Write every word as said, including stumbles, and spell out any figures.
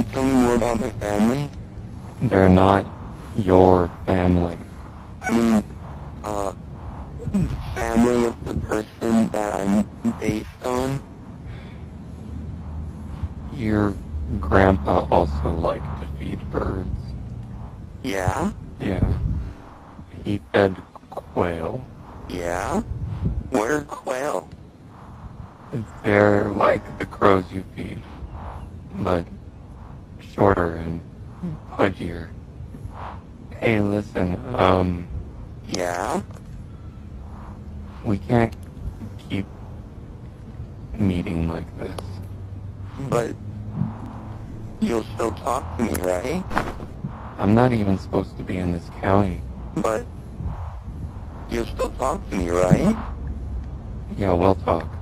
tell me more about my family? They're not your family. I mean, uh, family of the person that I'm based on? Your grandpa also liked to feed birds. Yeah? Yeah. He fed quail. Yeah? What are quail? They're like the crows you feed, but shorter and pudgier. Hey, listen, um... Yeah? we can't keep meeting like this. But you'll still talk to me, right? I'm not even supposed to be in this county. But you'll still talk to me, right? Yeah, we'll talk.